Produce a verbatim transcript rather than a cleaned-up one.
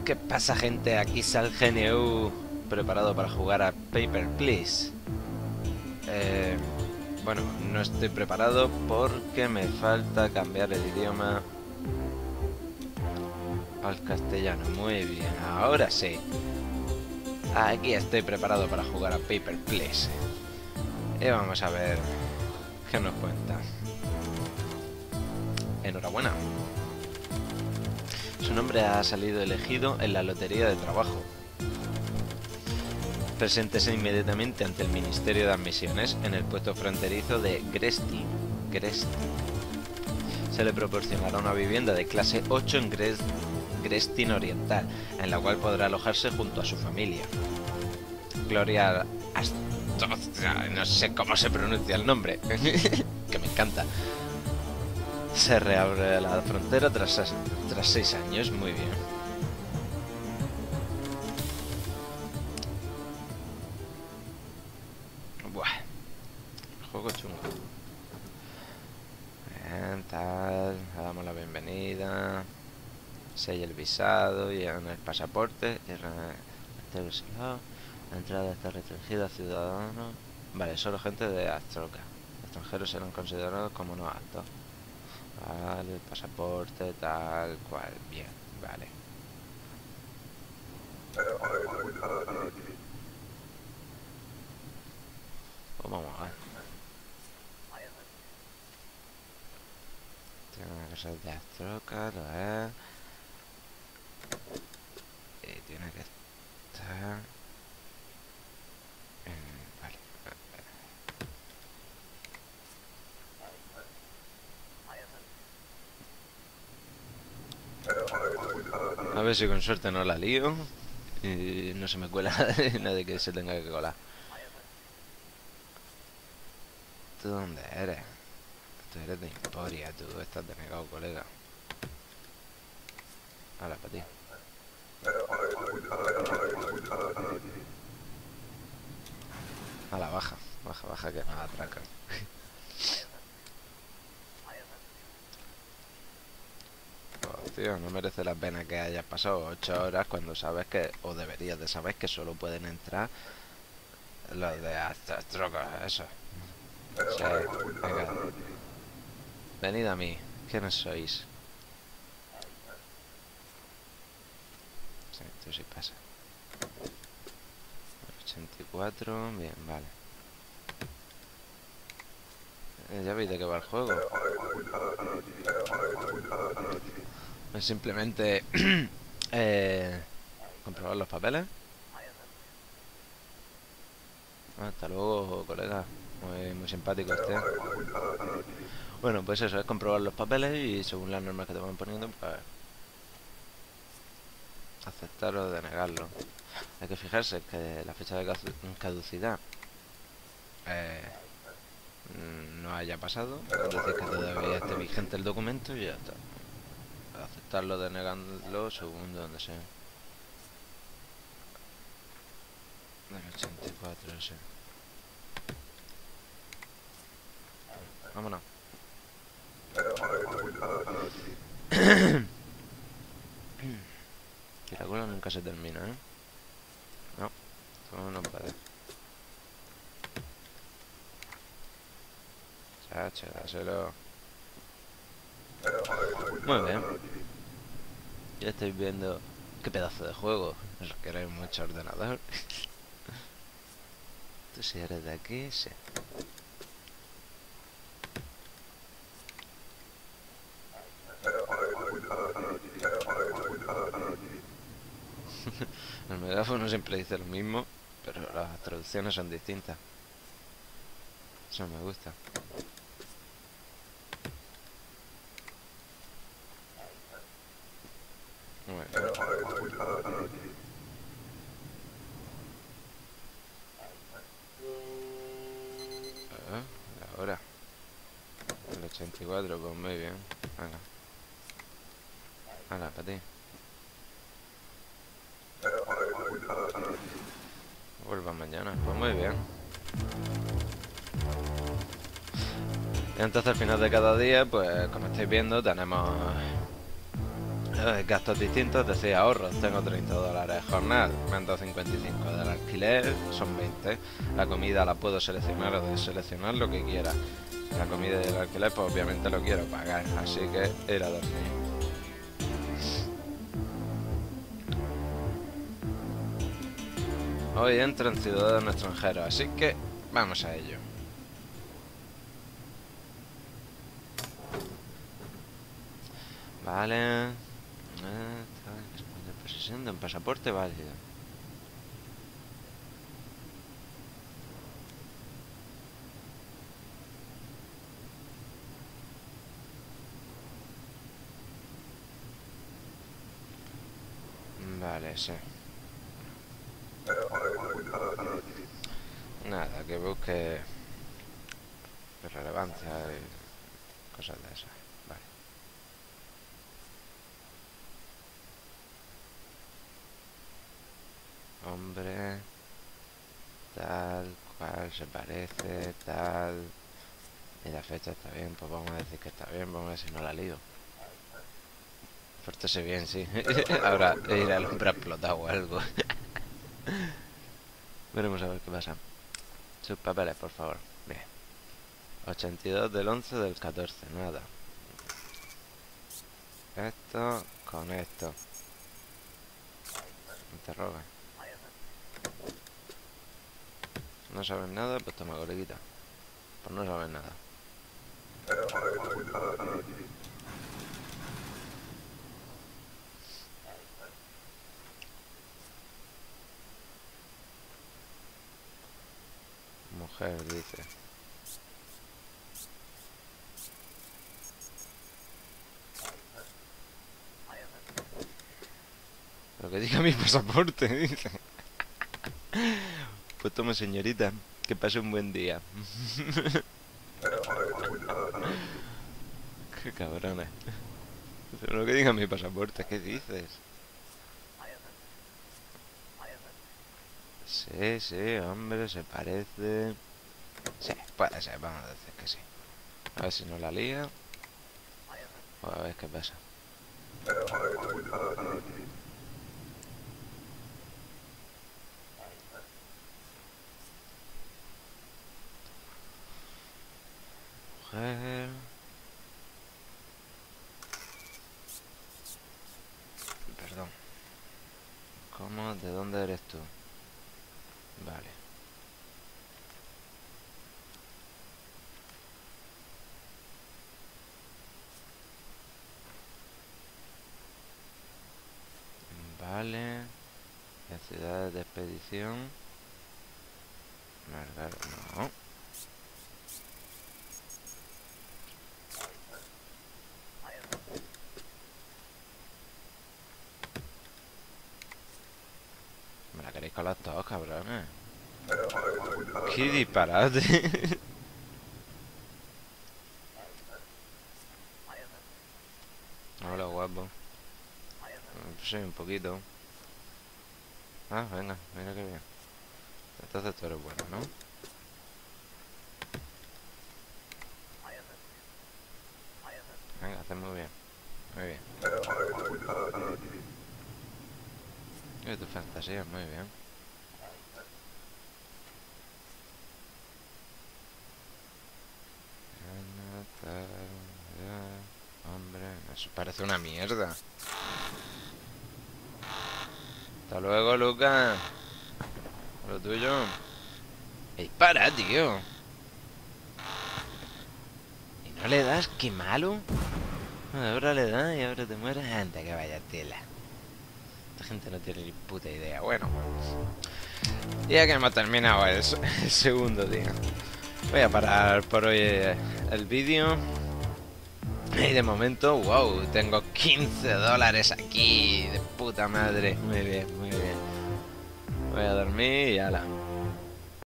¿Qué pasa, gente? Aquí Sal G N U preparado para jugar a Paper Please. Eh, bueno, no estoy preparado porque me falta cambiar el idioma al castellano. Muy bien, ahora sí. Aquí estoy preparado para jugar a Paper Please. Y vamos a ver qué nos cuenta. Enhorabuena. Su nombre ha salido elegido en la lotería de trabajo. Preséntese inmediatamente ante el Ministerio de Admisiones en el puesto fronterizo de Gresti. Gresti. Se le proporcionará una vivienda de clase ocho en Gres Grestin Oriental, en la cual podrá alojarse junto a su familia. Gloria Astroza, no sé cómo se pronuncia el nombre, que me encanta. Se reabre la frontera tras, tras seis años, muy bien. Buah, juego chungo. Bien, tal, le damos la bienvenida. Sella el visado y en el pasaporte. Y la entrada está restringida a ciudadanos. Vale, solo gente de Astroka. Extranjeros serán considerados como no aptos. Vale, el pasaporte, tal cual. Bien, vale. Pues vamos a ver. Tiene una cosa de Astroka, lo es. Y tiene que estar. Vale. A ver si con suerte no la lío y no se me cuela nadie que se tenga que colar. ¿Tú dónde eres? Tú eres de Emporia, tú estás denegado, colega. Ahora para ti. A la baja, baja, baja que nos atracan. Oh, tío, no merece la pena que hayas pasado ocho horas cuando sabes que, o deberías de saber que solo pueden entrar los de Astroka, eso. Sí, venga. Venid a mí, ¿quiénes sois? Sí, esto sí pasa. ochenta y cuatro, bien, vale. Eh, ya veis de qué va el juego. Es simplemente eh, comprobar los papeles. Ah, hasta luego, colega. Muy, muy simpático este. Bueno, pues eso, es comprobar los papeles y según las normas que te van poniendo, pues aceptar o denegarlo. Hay que fijarse que la fecha de caducidad eh, no haya pasado, es decir, que todavía esté vigente el documento y ya está. Aceptarlo, denegarlo, según donde sea. Del ochenta y cuatro, ese. Vámonos. Y la cola nunca se termina, ¿eh? No, todo no puede. Chacho, dáselo. Muy bien. Ya estáis viendo qué pedazo de juego. Requiere mucho ordenador. Tú si eres de aquí, sí. El megáfono siempre dice lo mismo, pero las traducciones son distintas. Eso me gusta. Muy bien. Ah, ahora. El ochenta y cuatro, pues muy bien. Venga. Venga, para ti. Vuelva mañana, pues muy bien. Y entonces al final de cada día, pues como estáis viendo, tenemos Eh, gastos distintos, es decir, ahorros. Tengo treinta dólares. Jornal, me han dado cincuenta y cinco. Del alquiler son veinte. La comida la puedo seleccionar o deseleccionar lo que quiera. La comida y el alquiler, pues obviamente lo quiero pagar. Así que ir a dormir. Hoy entran ciudadanos extranjeros, así que vamos a ello. Vale. Posesión de un pasaporte válido. Vale, sí. Nada, que busque relevancia y cosas de esas. Vale. Hombre, tal cual se parece, tal. Y la fecha está bien, pues vamos a decir que está bien, vamos a ver si no la lío. Pórtese bien, sí. Ahora ir al hombre explotado o algo. Veremos a ver qué pasa. Sus papeles, por favor. Bien. ochenta y dos del once del catorce, nada. Esto con esto. Interroga. No sabes nada, pues toma coleguita. Pues no sabes nada. Mujer, dice. Lo que diga mi pasaporte, dice. Pues tome, señorita, que pase un buen día. Qué cabrones. Lo que diga mi pasaporte, ¿qué dices? Sí, sí, hombre, se parece. Sí, puede ser, vamos a decir que sí. A ver si no la lía. O a ver qué pasa. Mujer. Perdón. ¿Cómo? ¿De dónde eres tú? Vale. Vale. La ciudad de expedición. Margar... No. Me la queréis colar todos, cabrones. ¡Qué disparate! Hola, guapo. Sí, un poquito. Ah, venga, mira qué bien. Entonces tú eres bueno, ¿no? Venga, haces muy bien. Muy bien. Y tu fantasía, muy bien. Hombre, eso parece una mierda. Hasta luego, Lucas. Lo tuyo. ¡Ey, para, tío! ¿Y no le das? ¡Qué malo! Ahora le das y ahora te mueres. Anda, que vaya tela. Esta gente no tiene ni puta idea. Bueno, ya que hemos terminado el, el segundo día, voy a parar por hoy el vídeo. Y de momento, wow, tengo quince dólares aquí. De puta madre. Muy bien, muy bien. Voy a dormir y ala.